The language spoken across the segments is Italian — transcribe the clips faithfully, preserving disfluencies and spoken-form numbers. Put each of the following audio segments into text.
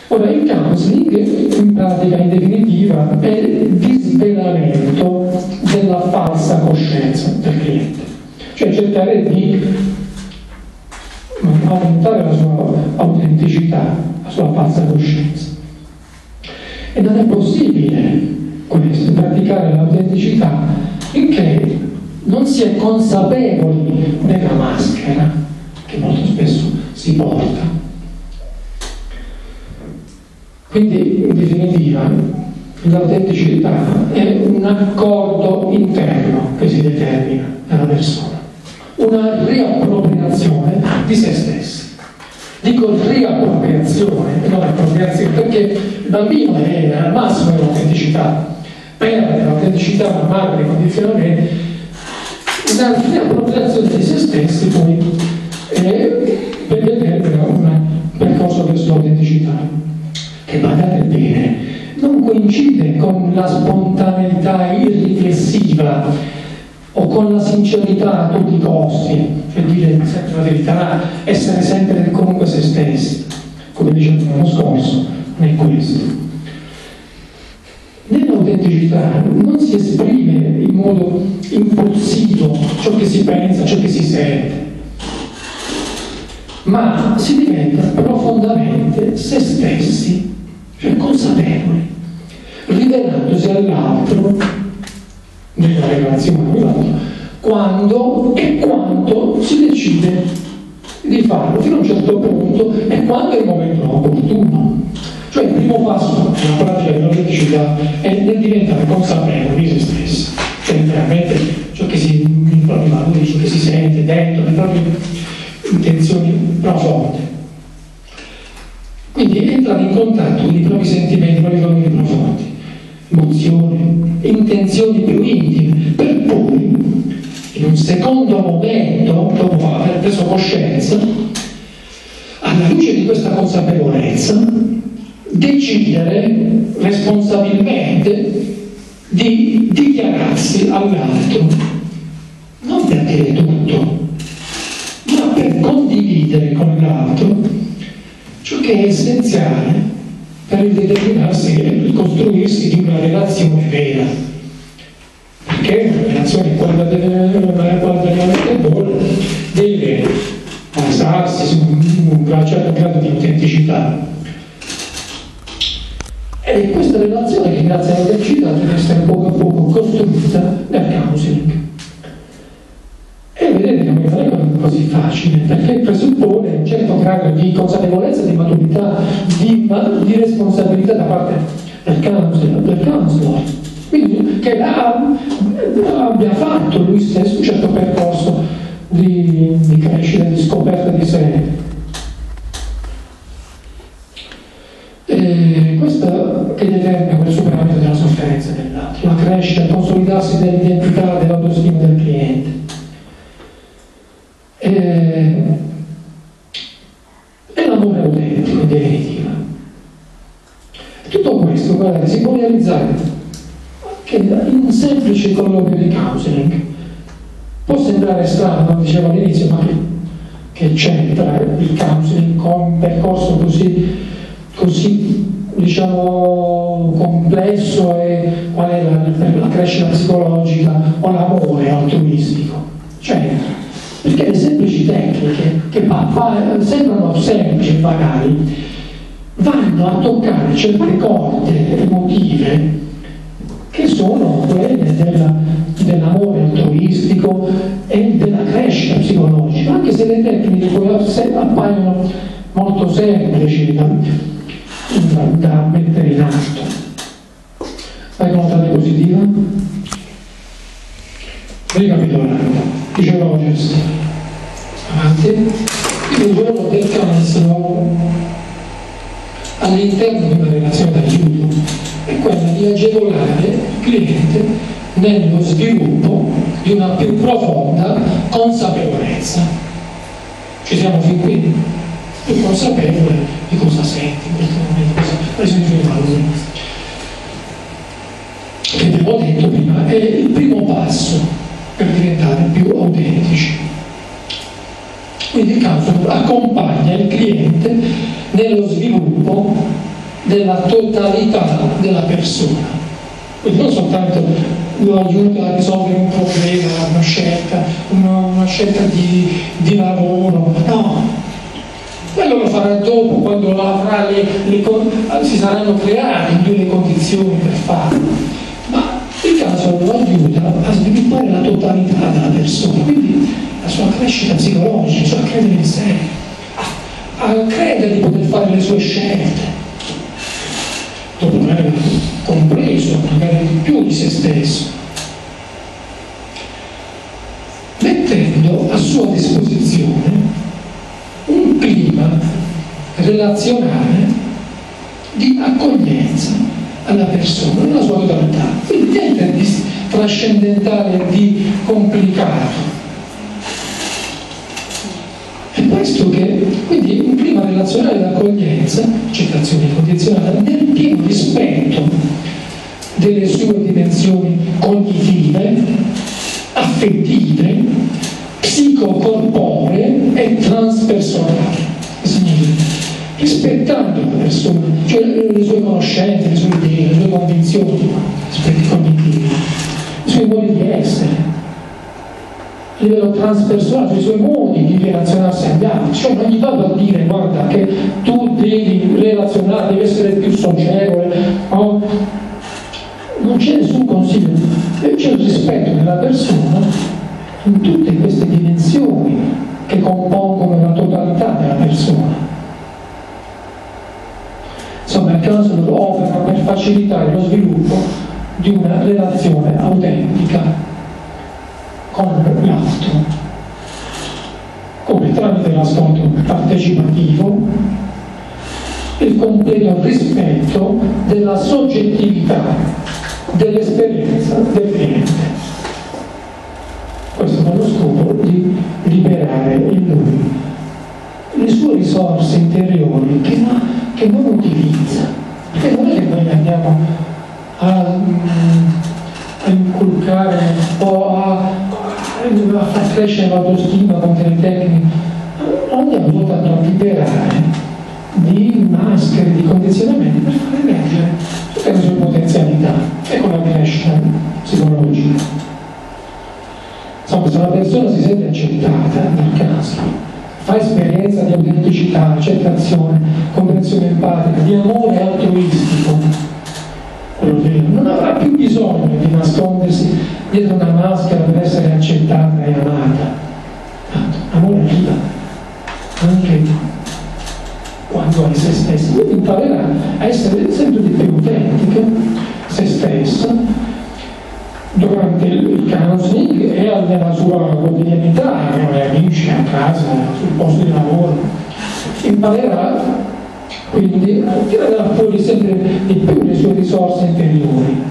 Ora, il counseling, in pratica, in definitiva, è il disvelamento della falsa coscienza del cliente, cioè cercare di aumentare la sua autenticità, la sua falsa coscienza. E non è possibile questo, praticare l'autenticità, finché non si è consapevoli della maschera che molto spesso si porta. Quindi, in definitiva, l'autenticità è un accordo interno che si determina nella persona, una riappropriazione di se stessi. Dico riappropriazione, non appropriazione, perché il bambino è al massimo dell'autenticità, perde l'autenticità man mano dei condizionamenti, una riappropriazione di se stessi poi eh, per determina un percorso verso l'autenticità, che, badate bene, non coincide con la spontaneità irriflessiva o con la sincerità a tutti i costi, cioè dire sempre la verità, essere sempre comunque se stessi, come dicevo l'anno scorso, non è questo. Nell'autenticità non si esprime in modo impulsivo ciò che si pensa, ciò che si sente, ma si diventa profondamente se stessi, cioè consapevoli, rivelandosi all'altro nella relazione con l'altro, quando e quanto si decide di farlo, fino a un certo punto, e quando è il momento opportuno. Cioè il primo passo nella pratica dell'autenticità è nel diventare consapevoli di se stessi, cioè veramente ciò che si, i propri valori, ciò che si sente dentro, le proprie intenzioni profonde. Quindi entrare in contatto con i propri sentimenti, i propri valori profondi, emozioni, intenzioni più intime, per poi, in un secondo momento, dopo aver preso coscienza, alla luce di questa consapevolezza, decidere responsabilmente di dichiararsi all'altro, non per dire tutto, ma per condividere con l'altro ciò che è essenziale per il determinarsi e il costruirsi di una relazione vera. Perché una relazione quando veramente buona deve basarsi su un certo grado di autenticità. E questa relazione, che grazie all'autenticità deve essere poco a poco costruita nel counseling. E vedete che non è così facile, perché presuppone un certo grado di consapevolezza, di maturità, di, di responsabilità da parte del counselor, del counselor. Quindi che ha, abbia fatto lui stesso un certo percorso di, di crescita, di scoperta di sé. E questo che determina quel superamento della sofferenza dell'altro, la crescita, il consolidarsi dell'identità, dell'autostima del cliente. E, e l'amore autentico, in definitiva. Tutto questo, guardate, si può realizzare che in un semplice colloquio di counseling può sembrare strano, come dicevo all'inizio, ma che, che c'entra il counseling con un percorso così così diciamo complesso, e qual è la, la crescita psicologica o l'amore altruistico. C'entra, perché le semplici tecniche che fa, fa, sembrano semplici e banali vanno a toccare certe corde emotive che sono quelle della, dell'amore altruistico e della crescita psicologica, anche se le tecniche poi appaiono molto semplici da, da, da mettere in atto. Hai una nota diapositiva? Ricapitolando, dice Rogers, avanti, il ruolo del counselor all'interno di una relazione d'aiuto è quella di agevolare il cliente nello sviluppo di una più profonda consapevolezza. Ci siamo fin qui? Più consapevole di cosa senti in questo momento, quali sono i tuoi valori. Che abbiamo detto prima, è il primo passo per diventare più autentici. Quindi il counselor accompagna il cliente nello sviluppo della totalità della persona. Quindi non soltanto lo aiuta a risolvere un problema, una scelta, una, una scelta di, di lavoro, no. Quello lo farà dopo, quando avrà le, le, si saranno create le condizioni per farlo. Ma il caso lo aiuta a sviluppare la totalità della persona, quindi la sua crescita psicologica, la sua credere in sé, a, a credere di poter fare le sue scelte. Dopo aver compreso magari di più di se stesso, mettendo a sua disposizione un clima relazionale di accoglienza alla persona, nella sua totalità. Quindi niente di trascendentale, di complicato. È questo che, quindi un clima relazionale di accoglienza, citazione condizionale, nel pieno rispetto delle sue dimensioni cognitive, affettive, psicocorporee e transpersonali. Significa rispettando la persona, cioè le sue conoscenze, le sue idee, le sue convinzioni, aspetti cognitivi, i suoi modi di essere, a livello transpersonale, i suoi modi di relazionarsi agli altri. Cioè non gli vado a dire guarda che tu devi relazionare, devi essere più socievole, no? Non c'è nessun consiglio, c'è il rispetto della persona in tutte queste dimensioni che compongono la totalità della persona. Insomma, il counselor opera per facilitare lo sviluppo di una relazione autentica con l'altro, come tramite l'ascolto partecipativo, il completo rispetto della soggettività dell'esperienza del cliente. Questo con lo scopo di liberare in lui le sue risorse interiori che, no, che non utilizza. Perché non è che noi andiamo a, a inculcare o a, a far crescere l'autostima con delle tecniche, non andiamo soltanto a liberare di maschere, di condizionamenti per far emergere tutte le sue potenzialità e con la crescita psicologica. Insomma, se una persona si sente accettata nel caso, fa esperienza di autenticità, accettazione, comprensione empatica, di amore altruistico, quello vero, non avrà più bisogno di nascondersi dietro una maschera per essere accettata e amata. Amore arriva anche quando è se stessa, quindi imparerà a essere sempre di più autentica, se stessa, durante il counseling e nella sua quotidianità, con gli amici, a casa, sul posto di lavoro. Imparerà quindi a tirare fuori sempre di più le sue risorse interiori,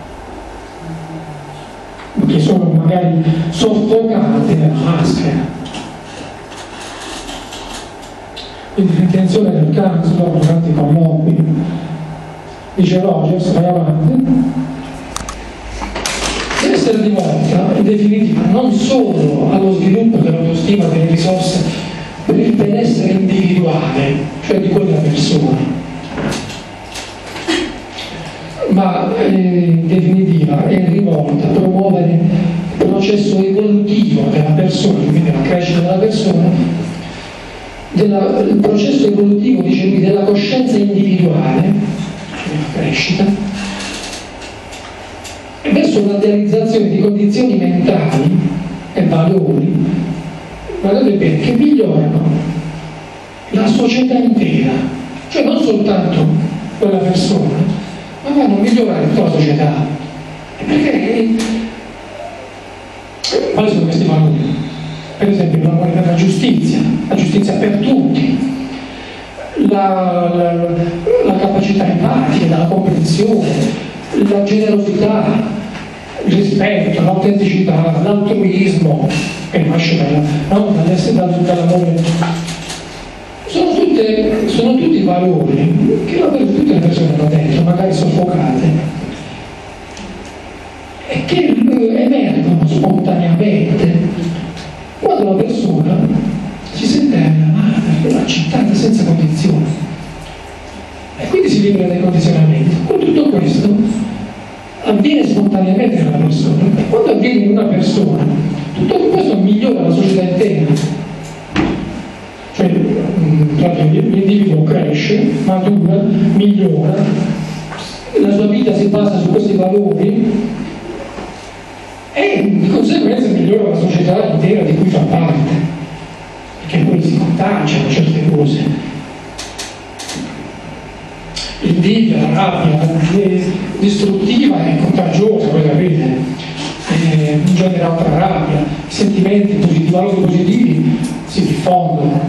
che sono magari soffocate nella maschera. Quindi l'intenzione del counselor durante i colloqui, dice Rogers, vai avanti, deve essere rivolta in definitiva non solo allo sviluppo dell'autostima, delle risorse per il benessere individuale, cioè di quella persona, ma eh, in definitiva è rivolta a promuovere il processo evolutivo della persona, quindi la crescita della persona, della, il processo evolutivo, dice qui, della coscienza individuale, la crescita, verso la realizzazione di condizioni mentali e valori, guardate bene, che migliorano la società intera, cioè non soltanto quella persona, ma vanno a migliorare tutta la società. Perché quali sono questi valori? Per esempio il valore per la giustizia, la giustizia per tutti, la, la, la capacità empatica, la comprensione, la generosità, il rispetto, l'autenticità, l'altruismo che nasce dalla, no? dall'amore. Sono, tutte, sono tutti valori che la, tutte le persone hanno dentro, magari soffocate, e che emergono spontaneamente quando la persona si sente amata, accettata senza condizioni. E quindi quindi si libera dai condizionamenti. Con tutto questo avviene spontaneamente nella persona. Quando avviene in una persona, tutto questo migliora la società intera. Cioè, l'individuo cresce, matura, migliora, la sua vita si basa su questi valori e di conseguenza migliora la società intera di cui fa parte, perché poi si contagiano certe cose. L'invidia, la rabbia, è distruttiva e contagiosa, voi capite, eh, genera altra rabbia, i sentimenti positivi, i valori positivi si diffondono.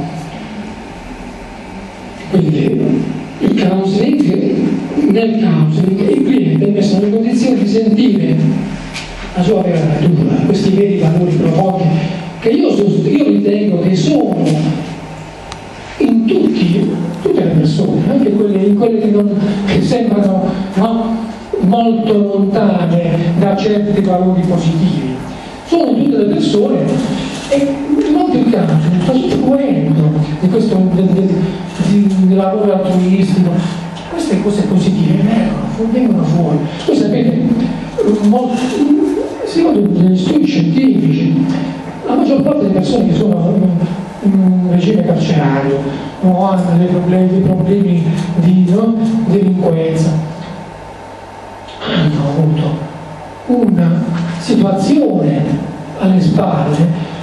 Quindi il counseling, nel counseling il cliente è messo nelle condizioni di sentire la sua vera natura, questi veri valori profondi che io, io ritengo che sono in tutti, tutte le persone, anche quelle, quelle che, non, che sembrano no, molto lontane da certi valori positivi, sono in tutte le persone e molto il counseling sta usufruendo di questo del, del, di lavoro altruistico. Queste cose positive emergono, vengono fuori. Voi sapete, molto, secondo gli studi scientifici, la maggior parte delle persone che sono in un regime carcerario o hanno dei problemi, dei problemi di no, delinquenza, hanno avuto una situazione alle spalle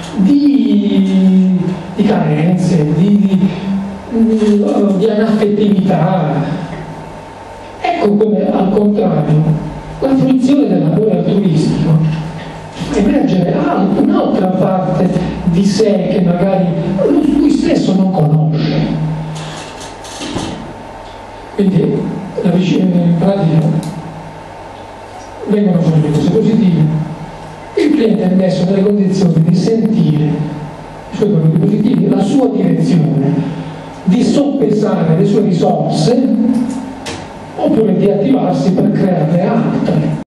di, di carenze, di, di, di anaffettività. Ecco come al contrario la fruizione dell'amore altruistico emergere un'altra parte di sé che magari lui stesso non conosce. Quindi la vicina in pratica vengono fuori le cose positive, il cliente è messo nelle condizioni di sentire i suoi valori positivi, la sua direzione, di soppesare le sue risorse oppure di attivarsi per crearne altre.